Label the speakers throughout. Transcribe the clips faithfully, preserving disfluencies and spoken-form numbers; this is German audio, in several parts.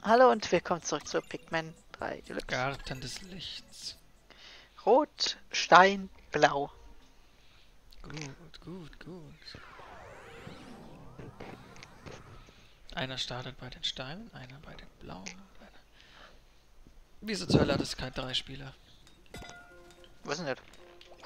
Speaker 1: Hallo und willkommen zurück zu Pikmin drei Deluxe.
Speaker 2: Garten des Lichts.
Speaker 1: Rot, Stein, Blau.
Speaker 2: Gut, gut, gut. Einer startet bei den Steinen, einer bei den Blauen und einer... Wieso zur Hölle hat es keine drei Spieler?
Speaker 1: Was ist denn das?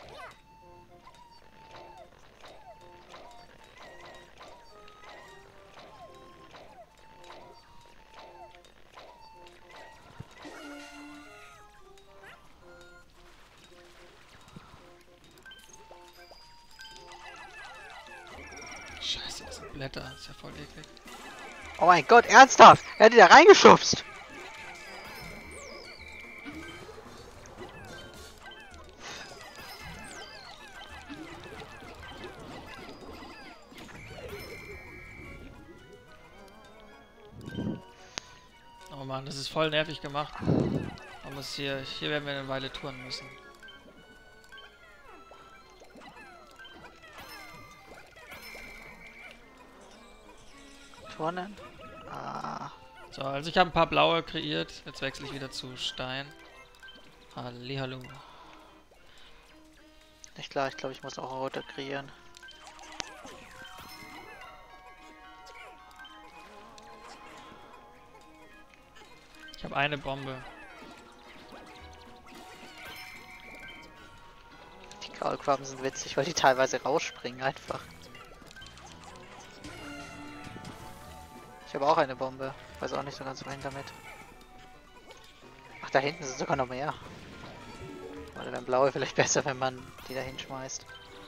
Speaker 2: Scheiße, das sind Blätter, das ist ja voll eklig.
Speaker 1: Oh mein Gott, ernsthaft! Er hat die da reingeschubst!
Speaker 2: Oh Mann, das ist voll nervig gemacht. Man muss hier... Hier werden wir eine Weile touren müssen.
Speaker 1: Turnen? Ah.
Speaker 2: So, also ich habe ein paar blaue kreiert. Jetzt wechsle ich wieder zu Stein. Hallihallo.
Speaker 1: Nicht klar, ich glaube, ich muss auch rote kreieren.
Speaker 2: Ich habe eine Bombe.
Speaker 1: Die Kaulquappen sind witzig, weil die teilweise rausspringen einfach. Ich habe auch eine Bombe. Weiß auch nicht so ganz wohin damit. Ach, da hinten sind sogar noch mehr. Oder dann blaue vielleicht besser, wenn man die da hinschmeißt.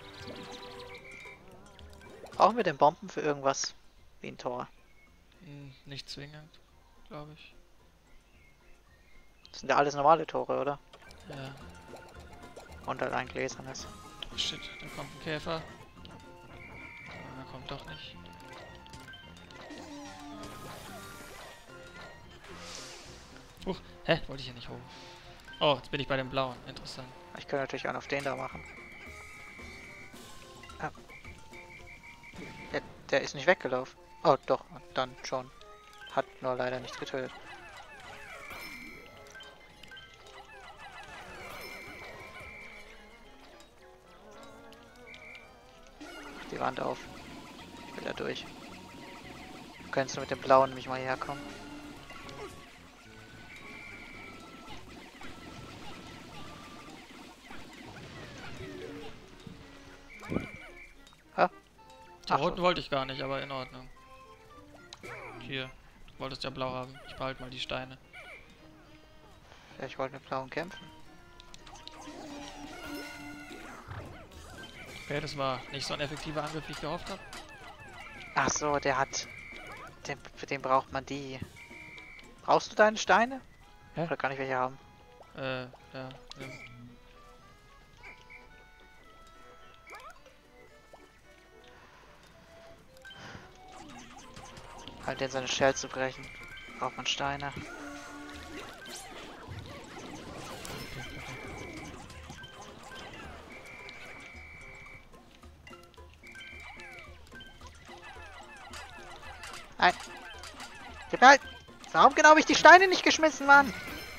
Speaker 1: Brauchen wir denn Bomben für irgendwas? Wie ein Tor.
Speaker 2: Hm, nicht zwingend, glaube ich.
Speaker 1: Das sind ja alles normale Tore, oder?
Speaker 2: Ja.
Speaker 1: Und halt ein gläsernes.
Speaker 2: Oh shit, da kommt ein Käfer. Ah, er kommt doch nicht. Huch, hä? Wollte ich hier nicht hoch. Oh, jetzt bin ich bei dem Blauen. Interessant.
Speaker 1: Ich kann natürlich einen auf den da machen. Ah. Der, der ist nicht weggelaufen. Oh, doch, dann schon. Hat nur leider nichts getötet. Die Wand auf. Wieder durch. Du könntest du mit dem Blauen nämlich mal hierher kommen. Ha?
Speaker 2: Die
Speaker 1: Ach
Speaker 2: roten
Speaker 1: so.
Speaker 2: wollte ich gar nicht, aber in Ordnung. Hier, du wolltest ja blau haben. Ich behalte mal die Steine.
Speaker 1: Ja, ich wollte mit Blauen kämpfen.
Speaker 2: Okay, das war nicht so ein effektiver Angriff, wie ich gehofft habe.
Speaker 1: Ach so, der hat... Den, für den braucht man die... Brauchst du deine Steine?
Speaker 2: Hä?
Speaker 1: Oder kann ich welche haben?
Speaker 2: Äh, ja, nimm.
Speaker 1: Halt den seine Shell zu brechen. Braucht man Steine. Nein. Gib halt! Warum genau habe ich die Steine nicht geschmissen, Mann?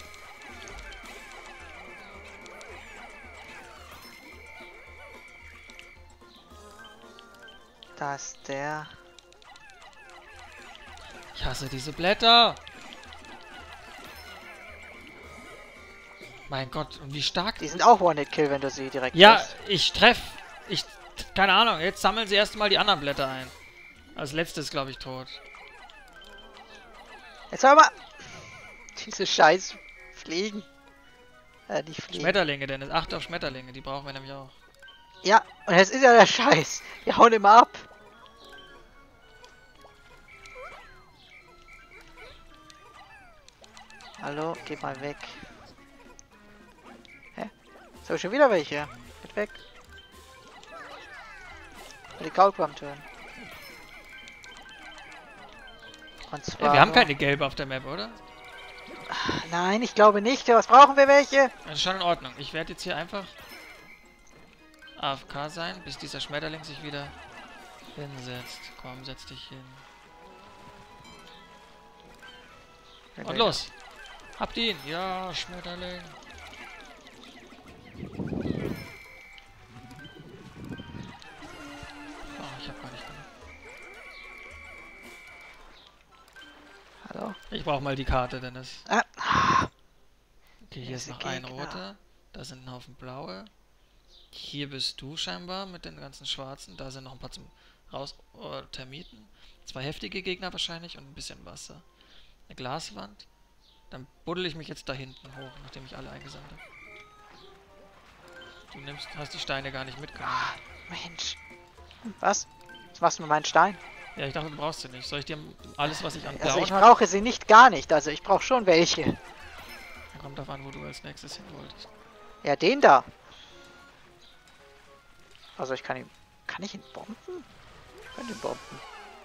Speaker 1: Da ist der.
Speaker 2: Ich hasse diese Blätter! Mein Gott, und wie stark...
Speaker 1: Die sind auch One-Hit-Kill, wenn du sie direkt
Speaker 2: Ja,
Speaker 1: triffst.
Speaker 2: ich treff. Ich. Keine Ahnung, jetzt sammeln sie erstmal die anderen Blätter ein. Als letztes, glaube ich, tot.
Speaker 1: Jetzt hör mal! Diese scheiß Fliegen. Äh, nicht Fliegen.
Speaker 2: Schmetterlinge, Dennis. Acht auf Schmetterlinge, die brauchen wir nämlich auch.
Speaker 1: Ja, und jetzt ist ja der Scheiß. Die hauen immer ab. Hallo, geh mal weg. Hä? Jetzt habe ich schon wieder welche. Geht weg. Und die Kaulquappen töten. Und zwar...
Speaker 2: Ey, wir haben keine gelbe auf der Map, oder?
Speaker 1: Nein, ich glaube nicht. Was brauchen wir welche?
Speaker 2: Das ist schon in Ordnung. Ich werde jetzt hier einfach A F K sein, bis dieser Schmetterling sich wieder hinsetzt. Komm, setz dich hin. Und los! Habt ihn! Ja, Schmetterling! Oh, ich hab gar nicht genug.
Speaker 1: Hallo?
Speaker 2: Ich brauche mal die Karte, Dennis.
Speaker 1: Ah.
Speaker 2: Okay, hier ist noch ein roter. Da sind ein Haufen blaue. Hier bist du scheinbar mit den ganzen schwarzen. Da sind noch ein paar zum raus oh, Termiten. Zwei heftige Gegner wahrscheinlich und ein bisschen Wasser. Eine Glaswand. Dann buddel ich mich jetzt da hinten hoch, nachdem ich alle eingesammelt habe. Du nimmst, hast die Steine gar nicht mitgenommen.
Speaker 1: Ah, Mensch. Was? Was machst du mit meinen Steinen?
Speaker 2: Ja, ich dachte, du brauchst sie nicht. Soll ich dir alles, was ich an
Speaker 1: Also
Speaker 2: blauen
Speaker 1: ich
Speaker 2: habe?
Speaker 1: brauche sie nicht gar nicht. Also ich brauche schon welche.
Speaker 2: Kommt drauf an, wo du als nächstes hin wolltest.
Speaker 1: Ja, den da. Also ich kann ihn... Kann ich ihn bomben? Ich kann ihn bomben.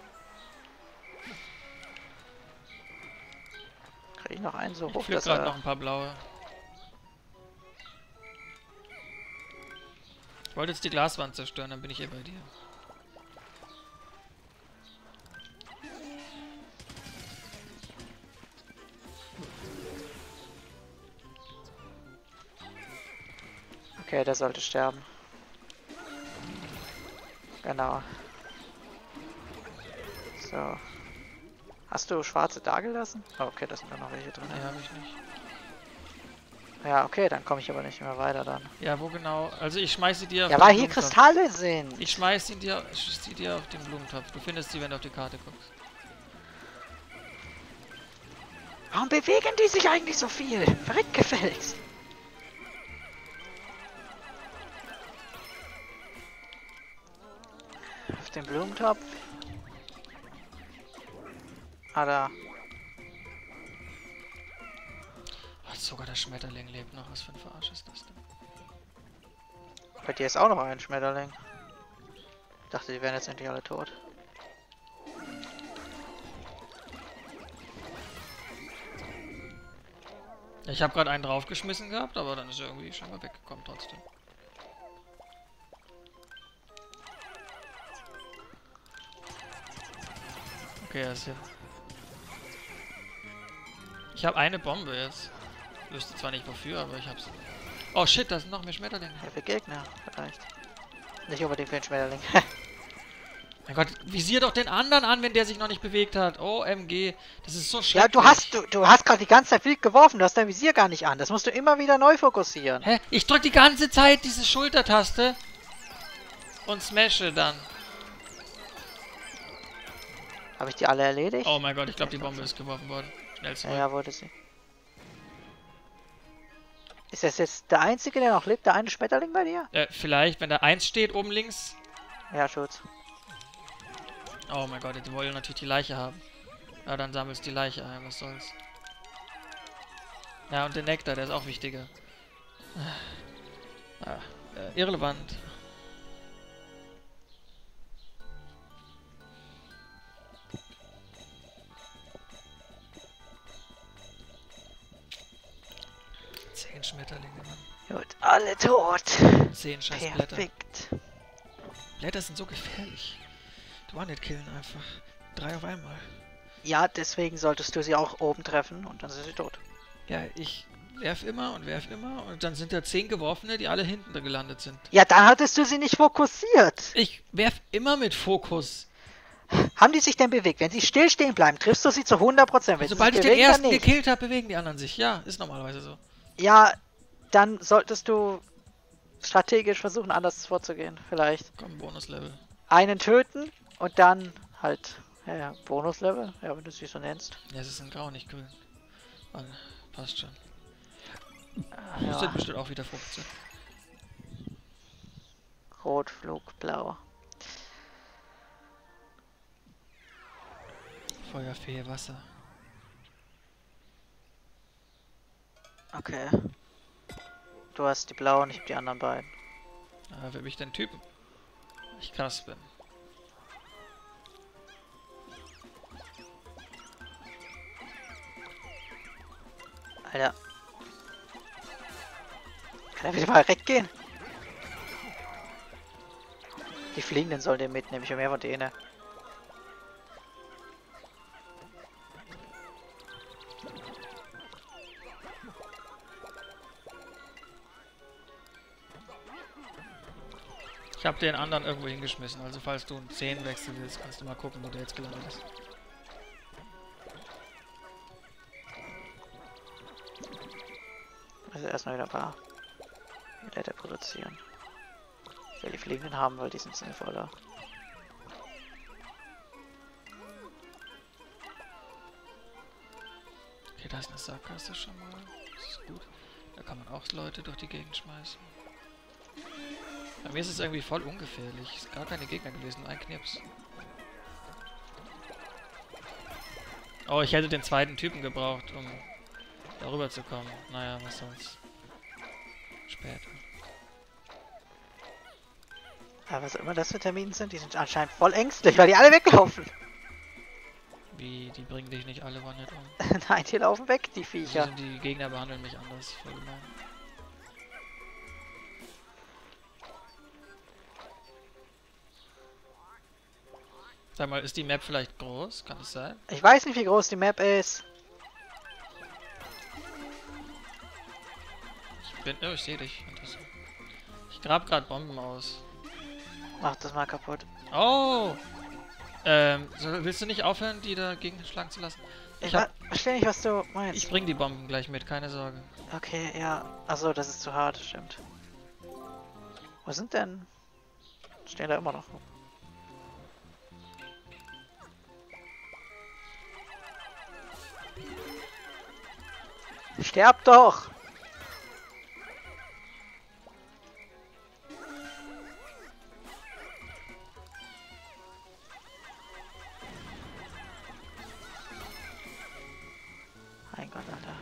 Speaker 1: Krieg ich noch einen so
Speaker 2: Ich
Speaker 1: hoch,
Speaker 2: pflück
Speaker 1: dass
Speaker 2: gerade
Speaker 1: er...
Speaker 2: noch ein paar blaue. Ich wollte jetzt die Glaswand zerstören, dann bin ich eh bei dir.
Speaker 1: Okay, der sollte sterben. Genau. So. Hast du schwarze da gelassen? Oh, okay, da sind da noch welche drin.
Speaker 2: Nee, habe ich nicht.
Speaker 1: Ja, okay, dann komme ich aber nicht mehr weiter dann.
Speaker 2: Ja, wo genau? Also ich schmeiß sie dir auf
Speaker 1: Ja,
Speaker 2: den
Speaker 1: weil hier
Speaker 2: Blumentopf.
Speaker 1: Kristalle sind.
Speaker 2: Ich schmeiß sie dir, sie dir auf den Blumentopf. Du findest sie, wenn du auf die Karte guckst.
Speaker 1: Warum bewegen die sich eigentlich so viel? Verrückt gefälligst. Auf den Blumentopf. Ah, da.
Speaker 2: Oh, sogar der Schmetterling lebt noch. Was für ein Verarsch ist das denn?
Speaker 1: Bei dir ist auch noch ein Schmetterling. Ich dachte, die wären jetzt endlich alle tot.
Speaker 2: Ich habe gerade einen draufgeschmissen gehabt, aber dann ist er irgendwie scheinbar weggekommen trotzdem. Okay, er ist hier. Ich habe eine Bombe jetzt. Ich wüsste zwar nicht wofür, aber ich hab's. Oh shit, da sind noch mehr Schmetterlinge.
Speaker 1: Ja, für Gegner, vielleicht. Nicht unbedingt für den Schmetterling.
Speaker 2: Mein Gott, visier doch den anderen an, wenn der sich noch nicht bewegt hat. O M G, das ist so schrecklich.
Speaker 1: Ja, du hast du, du hast gerade die ganze Zeit wild geworfen, du hast dein Visier gar nicht an. Das musst du immer wieder neu fokussieren.
Speaker 2: Hä? Ich drück die ganze Zeit diese Schultertaste und smashe dann.
Speaker 1: Habe ich die alle erledigt?
Speaker 2: Oh mein Gott, ich glaube die Bombe ist geworfen worden. Schnell zurück.
Speaker 1: Ja, ja, wurde sie. Ist das jetzt der einzige, der noch lebt, der eine Schmetterling bei dir?
Speaker 2: Äh, vielleicht, wenn da eins steht oben links.
Speaker 1: Ja, Schutz.
Speaker 2: Oh mein Gott, die wollen natürlich die Leiche haben. Ja, dann sammelst du die Leiche ein, was soll's. Ja, und den Nektar, der ist auch wichtiger. Ah, äh, irrelevant. Zehn Schmetterlinge, Mann.
Speaker 1: Gut, alle tot.
Speaker 2: Zehn scheiß Blätter.
Speaker 1: Perfekt.
Speaker 2: Blätter sind so gefährlich. Du One-Hit killen einfach. Drei auf einmal.
Speaker 1: Ja, deswegen solltest du sie auch oben treffen und dann sind sie tot.
Speaker 2: Ja, ich werf immer und werf immer und dann sind da zehn geworfene, die alle hinten da gelandet sind.
Speaker 1: Ja, dann hattest du sie nicht fokussiert.
Speaker 2: Ich werf immer mit Fokus.
Speaker 1: Haben die sich denn bewegt? Wenn sie stillstehen bleiben, triffst du sie zu hundert Prozent. Wenn
Speaker 2: Sobald
Speaker 1: sie
Speaker 2: ich
Speaker 1: sich
Speaker 2: den
Speaker 1: bewegen, dann
Speaker 2: ersten
Speaker 1: nicht.
Speaker 2: gekillt habe, bewegen die anderen sich. Ja, ist normalerweise so.
Speaker 1: Ja, dann solltest du strategisch versuchen, anders vorzugehen. Vielleicht
Speaker 2: Komm, Bonuslevel.
Speaker 1: einen töten und dann halt, ja, ja, Bonuslevel, ja, wenn du sie so nennst.
Speaker 2: Ja, es ist ein Grau, nicht grün. Mann, passt schon.
Speaker 1: Ah,
Speaker 2: Das sind
Speaker 1: ja.
Speaker 2: bestimmt auch wieder fünfzehn.
Speaker 1: Rot, Flug, Blau.
Speaker 2: Feuerfee, Wasser.
Speaker 1: Okay. Du hast die blauen, ich hab die anderen beiden.
Speaker 2: Ah, wer bin ich denn Typen? Ich krass bin.
Speaker 1: Alter. Kann er wieder mal weggehen? Die Fliegenden sollen den mitnehmen, ich will mehr von denen.
Speaker 2: Ich habe den anderen irgendwo hingeschmissen, also falls du einen zehn wechseln willst, kannst du mal gucken, wo der jetzt gelandet ist.
Speaker 1: Also erstmal wieder ein paar Leiter produzieren. Ich will die Fliegenden haben, weil die sind sinnvoller.
Speaker 2: Okay, da ist eine Sackgasse schon mal. Das ist gut. Da kann man auch Leute durch die Gegend schmeißen. Bei mir ist es irgendwie voll ungefährlich. Es ist gar keine Gegner gewesen, nur ein Knips. Oh, ich hätte den zweiten Typen gebraucht, um darüber zu kommen. Naja, was soll's. Später.
Speaker 1: Aber was immer das für Termine sind, die sind anscheinend voll ängstlich, weil die alle weglaufen.
Speaker 2: Wie, die bringen dich nicht alle One-Hit um?
Speaker 1: Nein, die laufen weg, die
Speaker 2: Also
Speaker 1: Viecher.
Speaker 2: sind die Gegner behandeln mich anders. Voll gemein. Sag mal, ist die Map vielleicht groß? Kann es sein?
Speaker 1: Ich weiß nicht, wie groß die Map ist.
Speaker 2: Ich bin... Oh, ich sehe dich. Interessant. Ich grab gerade Bomben aus.
Speaker 1: Mach das mal kaputt.
Speaker 2: Oh! Ähm, so, willst du nicht aufhören, die da gegenschlagen zu lassen? Ich,
Speaker 1: Ich
Speaker 2: hab,
Speaker 1: verstehe nicht, was du meinst.
Speaker 2: ich bring die Bomben gleich mit, keine Sorge.
Speaker 1: Okay, ja. Achso, das ist zu hart, stimmt. Wo sind denn? Stehen da immer noch. Sterb doch! Mein Gott, Alter.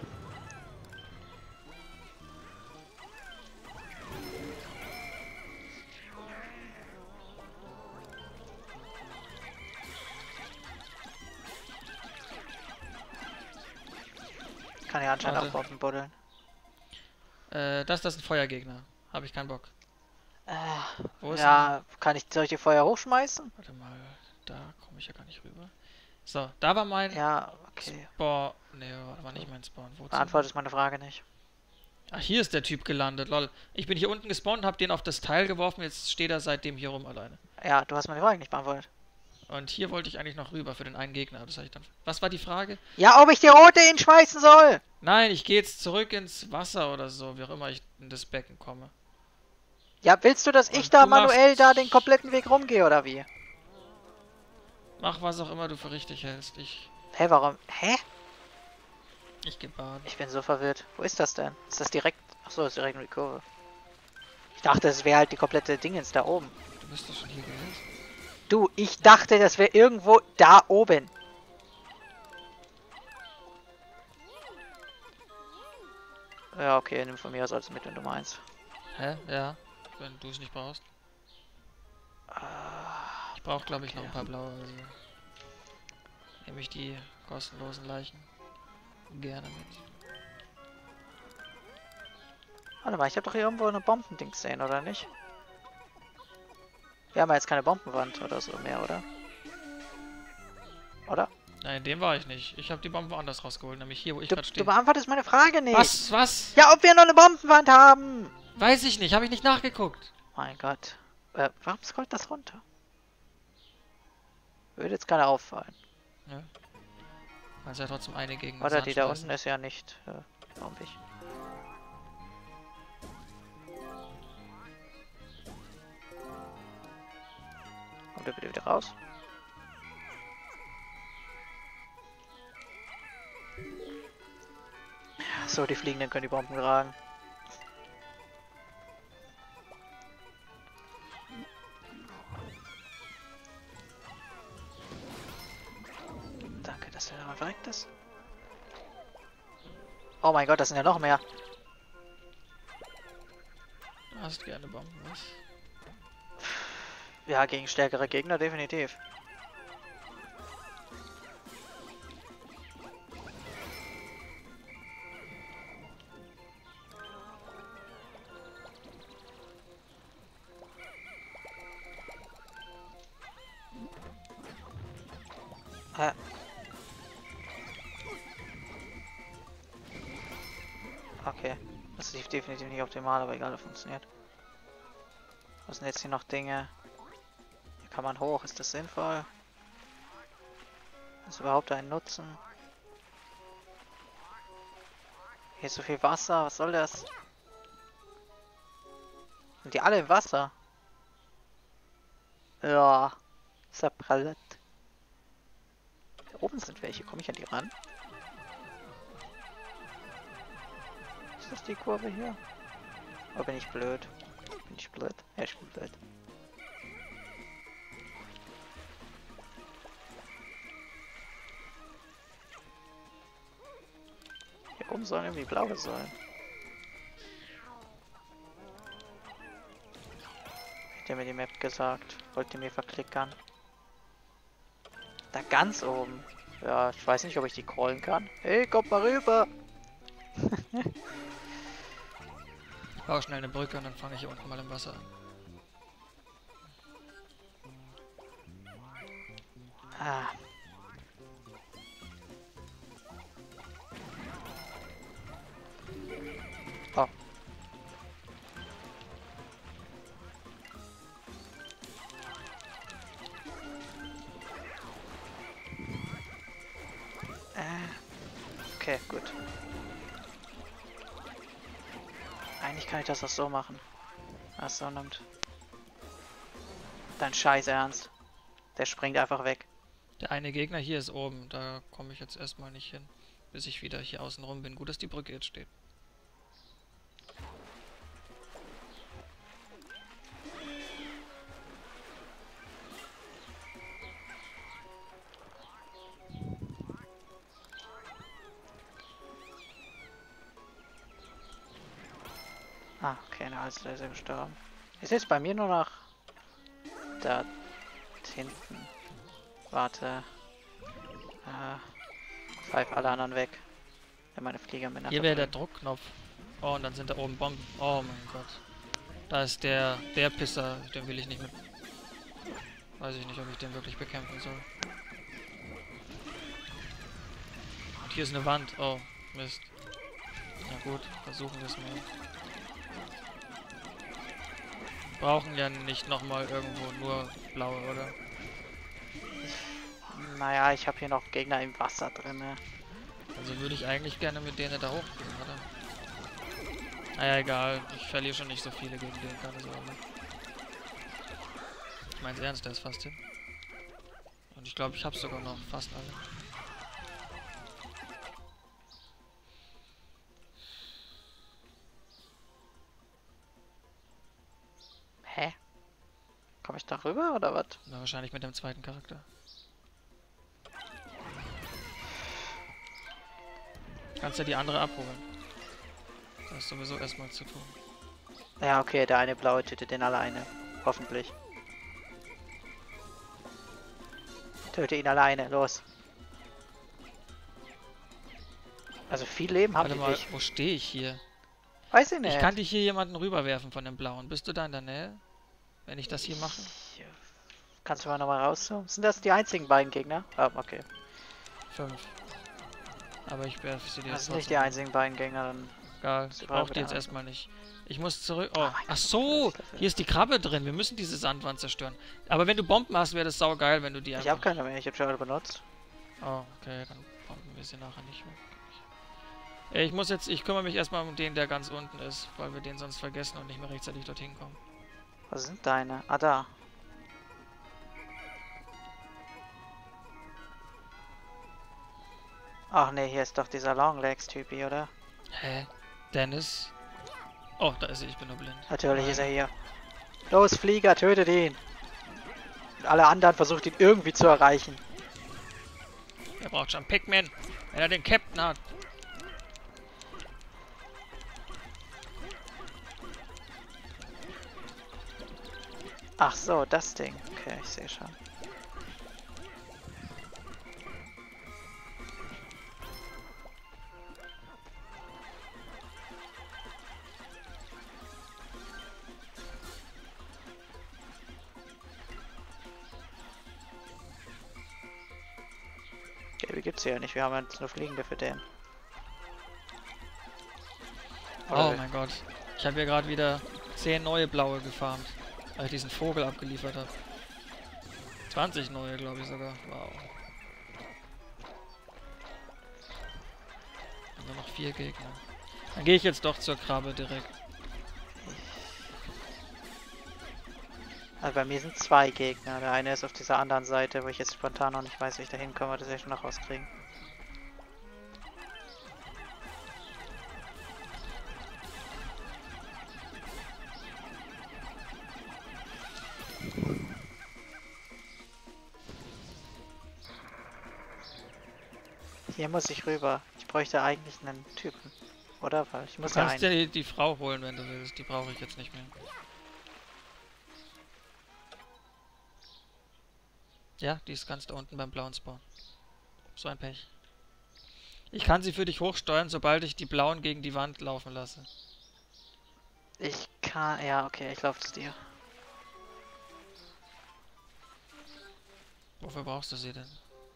Speaker 1: Kann ja anscheinend
Speaker 2: Warte.
Speaker 1: auch Bomben buddeln.
Speaker 2: Äh, das, das ist ein Feuergegner. Habe ich keinen Bock.
Speaker 1: Äh,
Speaker 2: Wo ist
Speaker 1: ja, kann ich solche Feuer hochschmeißen?
Speaker 2: Warte mal, da komme ich ja gar nicht rüber. So, da war mein
Speaker 1: Ja, okay.
Speaker 2: Spawn. Ne, war nicht mein Spawn. Wozu?
Speaker 1: Beantwortest meine Frage nicht.
Speaker 2: Ach, hier ist der Typ gelandet, lol. Ich bin hier unten gespawnt und hab den auf das Teil geworfen, jetzt steht er seitdem hier rum alleine.
Speaker 1: Ja, du hast meine Frage nicht beantwortet.
Speaker 2: Und hier wollte ich eigentlich noch rüber für den einen Gegner. Das hab ich dann. Was war die Frage?
Speaker 1: Ja, ob ich die rote hinschmeißen soll!
Speaker 2: Nein, ich gehe jetzt zurück ins Wasser oder so, wie auch immer ich in das Becken komme.
Speaker 1: Ja, willst du, dass ich
Speaker 2: Und
Speaker 1: da
Speaker 2: du
Speaker 1: manuell
Speaker 2: machst-
Speaker 1: da den kompletten Weg rumgehe, oder wie?
Speaker 2: Mach was auch immer du für richtig hältst. Ich,
Speaker 1: Hä, warum? Hä?
Speaker 2: ich geh baden.
Speaker 1: Ich bin so verwirrt. Wo ist das denn? Ist das direkt... Achso, ist direkt um die Kurve. Ich dachte, es wäre halt die komplette Dingens da oben.
Speaker 2: Du bist doch schon hier gewesen.
Speaker 1: Du, ich dachte, das wäre irgendwo da oben. Ja, okay, nimm von mir aus alles mit, wenn du meinst.
Speaker 2: Hä? Ja. Wenn du es nicht brauchst.
Speaker 1: Ah,
Speaker 2: Ich brauche, glaube ich,
Speaker 1: okay.
Speaker 2: noch ein paar blaue. Also nehme ich die kostenlosen Leichen gerne mit.
Speaker 1: Warte mal, ich habe doch hier irgendwo eine Bombending gesehen, oder nicht? Wir haben ja jetzt keine Bombenwand oder so mehr, oder? Oder?
Speaker 2: Nein, dem war ich nicht. Ich habe die Bomben woanders rausgeholt, nämlich hier, wo ich
Speaker 1: Du,
Speaker 2: gerade
Speaker 1: du
Speaker 2: stehe.
Speaker 1: beantwortest meine Frage nicht.
Speaker 2: Was? Was?
Speaker 1: Ja, ob wir noch eine Bombenwand haben.
Speaker 2: Weiß ich nicht, habe ich nicht nachgeguckt.
Speaker 1: Mein Gott. Äh, warum scrollt das runter? Würde jetzt keiner auffallen.
Speaker 2: Ja. Also ja trotzdem eine gegen
Speaker 1: Oder die da
Speaker 2: Sandschmeißen.
Speaker 1: unten ist ja nicht äh, bombig. Kommt er bitte wieder raus? So, die Fliegenden können die Bomben tragen. Danke, dass der mal verreckt ist. Oh mein Gott, das sind ja noch mehr.
Speaker 2: Du hast gerne Bomben, was?
Speaker 1: Ja, gegen stärkere Gegner definitiv. Hä? Okay. Das ist definitiv nicht optimal, aber egal, das funktioniert. Was sind jetzt hier noch Dinge? Hier kann man hoch. Ist das sinnvoll? Ist überhaupt ein Nutzen? Hier ist so viel Wasser. Was soll das? Sind die alle im Wasser? Ja. Ist ja prallet. Da oben sind welche. Komme ich an die ran? Ist das die Kurve hier? Oder bin ich blöd? Bin ich blöd? Ja, ich bin blöd. Hier oben sollen irgendwie blaue sein. Hat ihr mir die Map gesagt? Wollt ihr mir verklickern? Da ganz oben. Ja, ich weiß nicht, ob ich die callen kann. Hey, kommt mal rüber!
Speaker 2: Ich baue schnell eine Brücke und dann fange ich hier unten mal im Wasser an.
Speaker 1: Ah. Oh. Äh. Okay, gut. Eigentlich kann ich das auch so machen. Ach so, nimmt. Dein Scheiß Ernst. Der springt einfach weg.
Speaker 2: Der eine Gegner hier ist oben. Da komme ich jetzt erstmal nicht hin, bis ich wieder hier außen rum bin. Gut, dass die Brücke jetzt steht.
Speaker 1: Ah, okay, na, alles ist er gestorben. Ist jetzt bei mir nur noch da hinten. Warte. Äh, pfeif alle anderen weg. Wenn meine Flieger mit
Speaker 2: Hier wäre der Druckknopf. Oh, und dann sind da oben Bomben. Oh mein Gott. Da ist der, der Pisser. Den will ich nicht mit. Weiß ich nicht, ob ich den wirklich bekämpfen soll. Und hier ist eine Wand. Oh, Mist. Na gut, versuchen wir es mal. Brauchen ja nicht nochmal irgendwo nur blaue, oder?
Speaker 1: Naja, ich habe hier noch Gegner im Wasser drin.
Speaker 2: Also würde ich eigentlich gerne mit denen da hochgehen, oder? Naja, egal. Ich verliere schon nicht so viele gegen den, keine Sorge. Ich mein's ernst, der ist fast hin. Und ich glaube, ich habe sogar noch fast alle.
Speaker 1: Hä? Komme ich da rüber oder was?
Speaker 2: Na, wahrscheinlich mit dem zweiten Charakter. Kannst ja die andere abholen. Das ist sowieso erstmal zu tun.
Speaker 1: Ja, okay, der eine blaue tötet den alleine. Hoffentlich. Töte ihn alleine, los. Also viel Leben haben
Speaker 2: Warte
Speaker 1: die
Speaker 2: mal,
Speaker 1: nicht.
Speaker 2: wo stehe ich hier?
Speaker 1: Weiß ich nicht.
Speaker 2: Ich kann dich hier jemanden rüberwerfen von dem blauen. Bist du da in der Nähe? Wenn ich das hier mache?
Speaker 1: Ich, kannst du mal nochmal rauszoomen? Sind das die einzigen beiden Gegner? Ah, okay.
Speaker 2: Fünf. Aber ich werfe sie dir
Speaker 1: Das
Speaker 2: jetzt
Speaker 1: sind nicht die
Speaker 2: trotzdem.
Speaker 1: einzigen beiden Gegner, dann...
Speaker 2: Egal, ich brauche die jetzt erstmal nicht. Ich muss zurück... Oh, ach so! Hier ist die Krabbe drin. Wir müssen diese Sandwand zerstören. Aber wenn du Bomben hast, wäre das saugeil, wenn du die einfach...
Speaker 1: Ich habe keine mehr, ich habe schon alle benutzt.
Speaker 2: Oh, okay, dann bomben wir sie nachher nicht mehr. Ich muss jetzt... Ich kümmere mich erstmal um den, der ganz unten ist, weil wir den sonst vergessen und nicht mehr rechtzeitig dorthin kommen.
Speaker 1: Was sind deine? Ah, da. Ach ne, hier ist doch dieser Longlegs-Typi, oder?
Speaker 2: Hä? Dennis? Oh, da ist er, ich bin nur blind.
Speaker 1: Natürlich
Speaker 2: Nein.
Speaker 1: ist er hier. Los, Flieger, tötet ihn! Und alle anderen versucht ihn irgendwie zu erreichen.
Speaker 2: Er braucht schon Pikmin, wenn er den Captain hat.
Speaker 1: Ach so, das Ding. Okay, ich sehe schon. Okay, wie gibt's hier ja nicht? Wir haben jetzt nur Fliegende für den.
Speaker 2: Oh mein Gott. Ich habe hier gerade wieder zehn neue blaue gefarmt. Als ich diesen Vogel abgeliefert habe. zwanzig neue, glaube ich sogar. Wow. Und nur noch vier Gegner. Dann gehe ich jetzt doch zur Krabbe direkt.
Speaker 1: Also bei mir sind zwei Gegner. Der eine ist auf dieser anderen Seite, wo ich jetzt spontan noch nicht weiß, wie ich da hinkomme, das werde ich schon noch rauskriegen. Hier muss ich rüber. Ich bräuchte eigentlich einen Typen. Oder? Weil ich muss
Speaker 2: Du
Speaker 1: ja
Speaker 2: kannst
Speaker 1: einen.
Speaker 2: dir die, die Frau holen, wenn du willst. Die brauche ich jetzt nicht mehr. Ja, die ist ganz da unten beim blauen Spawn. So ein Pech. Ich kann sie für dich hochsteuern, sobald ich die blauen gegen die Wand laufen lasse.
Speaker 1: Ich kann... Ja, okay, ich laufe zu dir.
Speaker 2: Wofür brauchst du sie denn?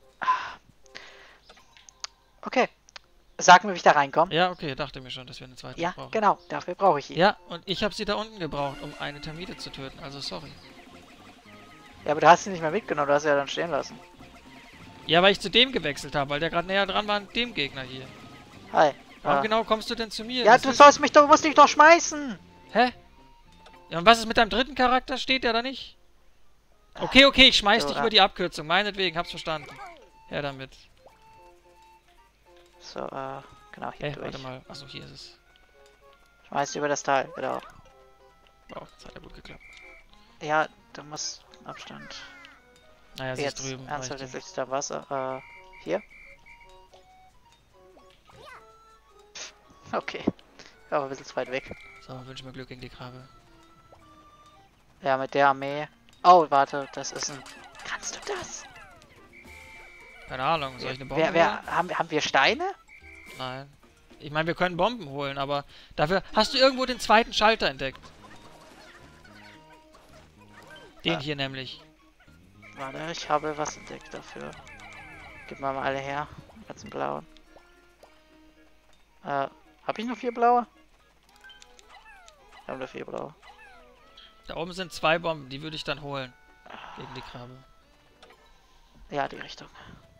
Speaker 1: Okay. Sag mir, wie ich da reinkomme.
Speaker 2: Ja, okay, dachte mir schon, dass wir eine zweite
Speaker 1: Ja,
Speaker 2: brauchen.
Speaker 1: genau, dafür brauche ich ihn.
Speaker 2: Ja, und ich habe sie da unten gebraucht, um eine Termite zu töten, also sorry.
Speaker 1: Ja, aber du hast sie nicht mehr mitgenommen, du hast sie ja dann stehen lassen.
Speaker 2: Ja, weil ich zu dem gewechselt habe, weil der gerade näher dran war an dem Gegner hier.
Speaker 1: Hi.
Speaker 2: Warum
Speaker 1: Ah.
Speaker 2: genau kommst du denn zu mir?
Speaker 1: Ja,
Speaker 2: Das
Speaker 1: du
Speaker 2: ist-
Speaker 1: sollst mich doch, du musst dich doch schmeißen!
Speaker 2: Hä? Ja, und was ist mit deinem dritten Charakter? Steht der da nicht? Okay, okay, ich schmeiß
Speaker 1: So,
Speaker 2: dich
Speaker 1: ja.
Speaker 2: über die Abkürzung, meinetwegen, hab's verstanden. Her damit.
Speaker 1: So, äh, genau, hier
Speaker 2: Hä,
Speaker 1: durch.
Speaker 2: warte mal. Achso, hier ist es.
Speaker 1: Schmeißt über das Teil, genau.
Speaker 2: Wow, das hat ja gut geklappt.
Speaker 1: Ja, du musst Abstand.
Speaker 2: Naja, sie
Speaker 1: Jetzt,
Speaker 2: ist drüben.
Speaker 1: ernsthaft,
Speaker 2: reicht
Speaker 1: jetzt ist da Wasser. Äh, hier? Pff, okay. Aber ein bisschen zu weit weg.
Speaker 2: ja. So, wünsch mir Glück gegen die Krabbe.
Speaker 1: Ja, mit der Armee. Oh, warte, das ist ein... Kannst du das?
Speaker 2: Keine Ahnung, soll ich eine Bombe
Speaker 1: Wer, wer,
Speaker 2: holen?
Speaker 1: haben, haben wir Steine?
Speaker 2: Nein. Ich meine, wir können Bomben holen, aber dafür... Hast du irgendwo den zweiten Schalter entdeckt? Den
Speaker 1: Ah.
Speaker 2: hier nämlich.
Speaker 1: Warte, ich habe was entdeckt dafür. Gib mal mal alle her. Die ganzen blauen. Äh, hab ich noch vier blaue? Ich habe nur vier blaue.
Speaker 2: Da oben sind zwei Bomben, die würde ich dann holen. Gegen die Krabbe.
Speaker 1: Ja, die Richtung.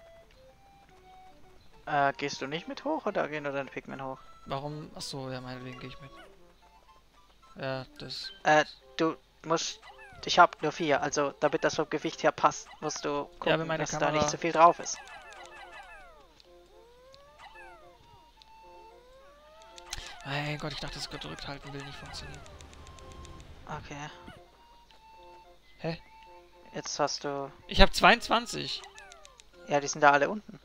Speaker 1: Äh, gehst du nicht mit hoch oder gehen nur deine Pigmen hoch?
Speaker 2: Warum? Achso, ja, meinetwegen gehe ich mit. Ja, das...
Speaker 1: Äh, du musst... Ich hab nur vier, also damit das vom Gewicht her passt, musst du gucken,
Speaker 2: aber meine
Speaker 1: dass da
Speaker 2: Kamera-
Speaker 1: nicht zu viel drauf ist.
Speaker 2: Mein Gott, ich dachte, das gedrückt halten will nicht funktionieren.
Speaker 1: Okay.
Speaker 2: Hä?
Speaker 1: Jetzt hast du...
Speaker 2: Ich habe zweiundzwanzig.
Speaker 1: Ja, die sind da alle unten.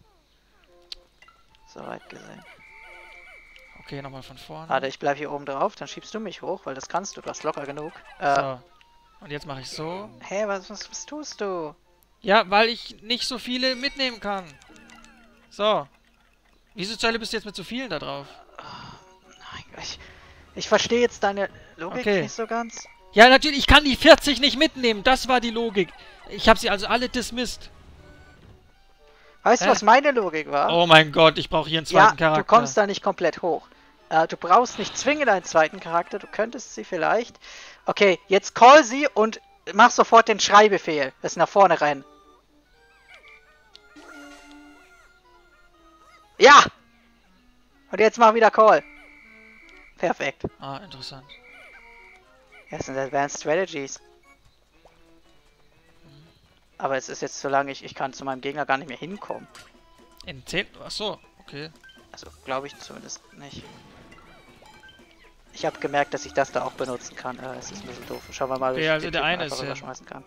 Speaker 1: Soweit gesehen.
Speaker 2: Okay, nochmal von vorne.
Speaker 1: Warte, ich bleib hier oben drauf, dann schiebst du mich hoch, weil das kannst du, du hast locker genug. Äh,
Speaker 2: So. Und jetzt mache ich so.
Speaker 1: hä, was, was, was tust du?
Speaker 2: Ja, weil ich nicht so viele mitnehmen kann. So. Wieso zur Hölle bist du jetzt mit so vielen da drauf?
Speaker 1: Nein, ich, ich verstehe jetzt deine Logik
Speaker 2: Okay.
Speaker 1: nicht so ganz.
Speaker 2: Ja, natürlich, ich kann die vierzig nicht mitnehmen. Das war die Logik. Ich habe sie also alle dismissed.
Speaker 1: Weißt du,
Speaker 2: Hä?
Speaker 1: was meine Logik war?
Speaker 2: Oh mein Gott, ich brauche hier einen
Speaker 1: ja,
Speaker 2: zweiten Charakter.
Speaker 1: du kommst da nicht komplett hoch. Äh, du brauchst nicht zwingend einen zweiten Charakter, du könntest sie vielleicht... Okay, jetzt call sie und mach sofort den Schreibefehl, dass sie nach vorne rennen. Ja! Und jetzt mach wieder Call. Perfekt.
Speaker 2: Ah, interessant.
Speaker 1: Das sind Advanced Strategies. Aber es ist jetzt so lange, ich, ich kann zu meinem Gegner gar nicht mehr hinkommen.
Speaker 2: In zehn... Achso, okay.
Speaker 1: Also, glaube ich zumindest nicht. Ich habe gemerkt, dass ich das da auch benutzen kann. Äh, es ist ein bisschen doof. Schauen wir mal, wie
Speaker 2: Okay,
Speaker 1: ich
Speaker 2: also
Speaker 1: den
Speaker 2: der
Speaker 1: Typen
Speaker 2: eine
Speaker 1: einfach
Speaker 2: ist ja-
Speaker 1: rüberschmeißen kann.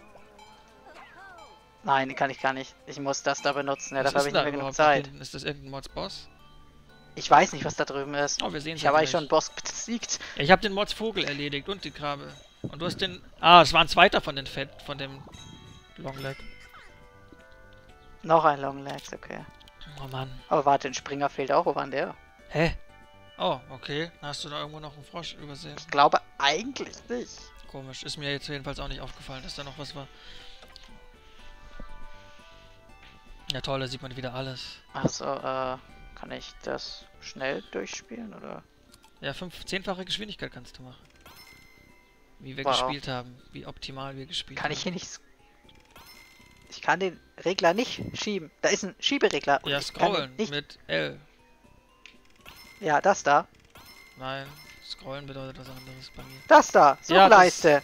Speaker 1: Nein, kann ich gar nicht. Ich muss das da benutzen. Ja,
Speaker 2: Was
Speaker 1: dafür habe
Speaker 2: ist
Speaker 1: ich
Speaker 2: da
Speaker 1: nicht mehr genug
Speaker 2: überhaupt da
Speaker 1: Zeit.
Speaker 2: hinten? Ist das irgendein Mods-Boss?
Speaker 1: Ich weiß nicht, was da drüben ist.
Speaker 2: Oh, wir sehen es
Speaker 1: Ich habe eigentlich schon einen Boss besiegt.
Speaker 2: Ja, ich habe den Mods Vogel erledigt und die Krabbe. Und du hast den... Ah, es war ein zweiter von den Fett, von dem Longleg.
Speaker 1: Noch ein Long Legs, okay.
Speaker 2: Oh Mann.
Speaker 1: Aber warte, ein Springer fehlt auch. Wo war denn der?
Speaker 2: Hä? Oh, okay. Hast du da irgendwo noch einen Frosch übersehen?
Speaker 1: Ich glaube eigentlich nicht.
Speaker 2: Komisch. Ist mir jetzt jedenfalls auch nicht aufgefallen, dass da noch was war. Ja toll, da sieht man wieder alles.
Speaker 1: Also, äh, kann ich das schnell durchspielen, oder?
Speaker 2: Ja, fünf, zehnfache Geschwindigkeit kannst du machen. wie wir
Speaker 1: Wow.
Speaker 2: gespielt haben, wie optimal wir gespielt
Speaker 1: Kann
Speaker 2: haben.
Speaker 1: ich hier nicht... Ich kann den Regler nicht schieben. Da ist ein Schieberegler. und
Speaker 2: Ja,
Speaker 1: ich kann ihn
Speaker 2: scrollen
Speaker 1: nicht...
Speaker 2: mit L.
Speaker 1: Ja, das da.
Speaker 2: Nein, scrollen bedeutet was anderes bei mir.
Speaker 1: Das da.
Speaker 2: Ja, das-
Speaker 1: Suchleiste.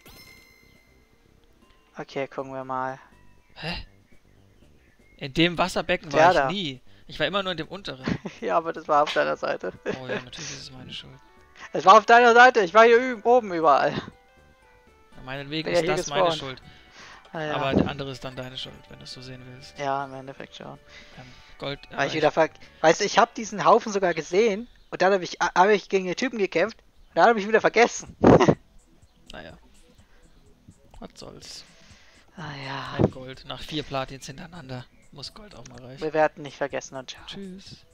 Speaker 1: Okay, gucken wir mal.
Speaker 2: Hä? In dem Wasserbecken
Speaker 1: Der
Speaker 2: war ich
Speaker 1: da.
Speaker 2: nie. Ich war immer nur in dem unteren.
Speaker 1: Ja, aber das war auf deiner Seite.
Speaker 2: Oh ja, natürlich ist es meine Schuld.
Speaker 1: Es war auf deiner Seite. Ich war hier üben, oben überall.
Speaker 2: Ja, meinetwegen
Speaker 1: Bin ja
Speaker 2: ist
Speaker 1: hier
Speaker 2: das meine
Speaker 1: gespawnt.
Speaker 2: Schuld.
Speaker 1: Ah, ja.
Speaker 2: Aber der andere ist dann deine Schuld, wenn du es so sehen willst.
Speaker 1: Ja, im Endeffekt schon.
Speaker 2: Ähm, Gold
Speaker 1: Weil
Speaker 2: erreicht.
Speaker 1: ich wieder ver... Weißt du, ich habe diesen Haufen sogar gesehen und dann habe ich, hab ich gegen den Typen gekämpft und dann habe ich wieder vergessen.
Speaker 2: Naja. Was soll's.
Speaker 1: Ah ja.
Speaker 2: Ein Gold. Nach vier Platins hintereinander muss Gold auch mal reichen.
Speaker 1: Wir werden nicht vergessen und ciao.
Speaker 2: Tschüss.